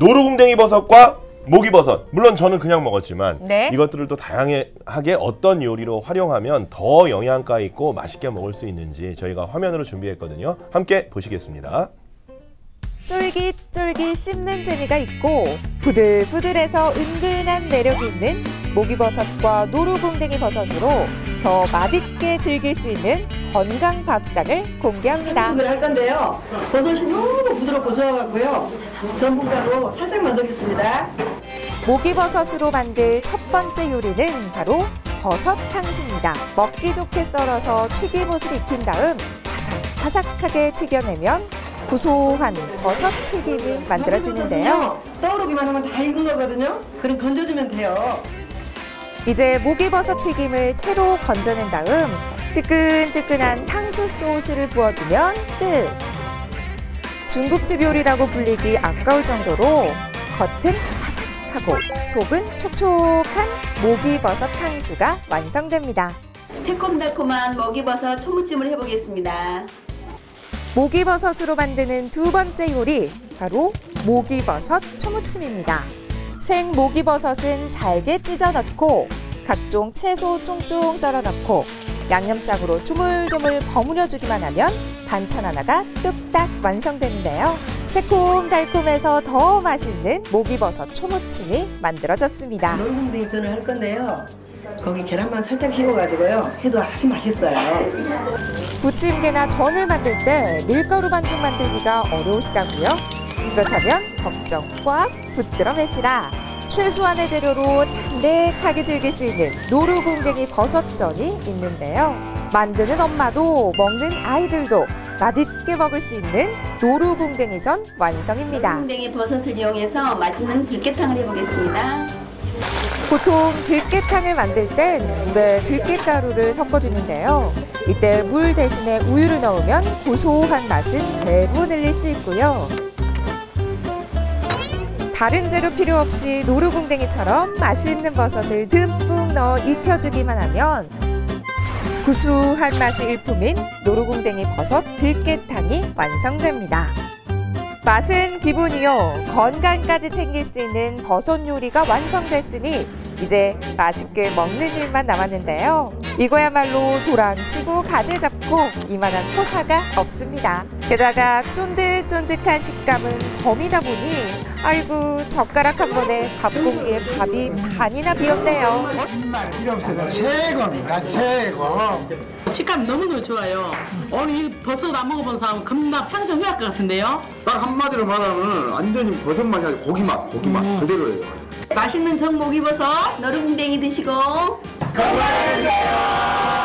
노루궁뎅이 버섯과 목이버섯, 물론 저는 그냥 먹었지만 네. 이것들을 또 다양하게 어떤 요리로 활용하면 더 영양가 있고 맛있게 먹을 수 있는지 저희가 화면으로 준비했거든요. 함께 보시겠습니다. 쫄깃쫄깃 씹는 재미가 있고 부들부들해서 은근한 매력이 있는 목이버섯과 노루궁뎅이 버섯으로 더 맛있게 즐길 수 있는 건강 밥상을 공개합니다. 한식을 할 건데요. 버섯이 너무 부드럽고 좋아갖고요. 전분가루 살짝 만들겠습니다. 목이버섯으로 만들 첫 번째 요리는 바로 버섯 탕수입니다. 먹기 좋게 썰어서 튀김옷을 익힌 다음 바삭바삭하게 튀겨내면 고소한 버섯 튀김이 만들어지는데요. 떠오르기만 하면 다 익은 거거든요. 그럼 건져주면 돼요. 이제 목이버섯 튀김을 채로 건져낸 다음 뜨끈뜨끈한 탕수 소스를 부어주면 끝! 중국집 요리라고 불리기 아까울 정도로 겉은 바삭하고 속은 촉촉한 목이버섯 탕수가 완성됩니다. 새콤달콤한 먹이버섯 초무침을 해보겠습니다. 목이버섯으로 만드는 두 번째 요리, 바로 목이버섯 초무침입니다. 생 목이버섯은 잘게 찢어 넣고 각종 채소 쫑쫑 썰어 넣고 양념장으로 조물조물 버무려 주기만 하면 반찬 하나가 뚝딱 완성되는데요. 새콤달콤해서 더 맛있는 목이버섯 초무침이 만들어졌습니다. 노루궁뎅이 전을 할 건데요. 거기 계란만 살짝 휘어가지고요. 해도 아주 맛있어요. 부침개나 전을 만들 때 밀가루 반죽 만들기가 어려우시다고요? 그렇다면 걱정 꽉 붙들어 매시라. 최소한의 재료로 담백하게 즐길 수 있는 노루궁뎅이 버섯전이 있는데요. 만드는 엄마도 먹는 아이들도 맛있게 먹을 수 있는 노루궁뎅이전 완성입니다. 노루궁뎅이 버섯을 이용해서 맛있는 들깨탕을 해보겠습니다. 보통 들깨탕을 만들 땐 물에 들깨가루를 섞어주는데요. 이때 물 대신에 우유를 넣으면 고소한 맛은 배로 늘릴 수 있고요. 다른 재료 필요 없이 노루궁뎅이처럼 맛있는 버섯을 듬뿍 넣어 익혀주기만 하면 구수한 맛이 일품인 노루궁뎅이 버섯 들깨탕이 완성됩니다. 맛은 기본이요. 건강까지 챙길 수 있는 버섯 요리가 완성됐으니 이제 맛있게 먹는 일만 남았는데요. 이거야말로 도랑치고 가지 잡고 이만한 호사가 없습니다. 게다가 쫀득쫀득한 식감은 덤이다 보니 아이고 젓가락 한 번에 밥 공기에 밥이 반이나 비었네요. 말 필요 없어요. 최고입니다. 최고. 식감이 너무너무 좋아요. 오늘 이 버섯 안 먹어본 사람은 겁나 평생 후회할 것 같은데요? 딱 한마디로 말하면 완전히 버섯 맛이 아니라 고기 맛 그대로예요. 맛있는 전 목이버섯 노루궁뎅이 드시고 건강해주세요.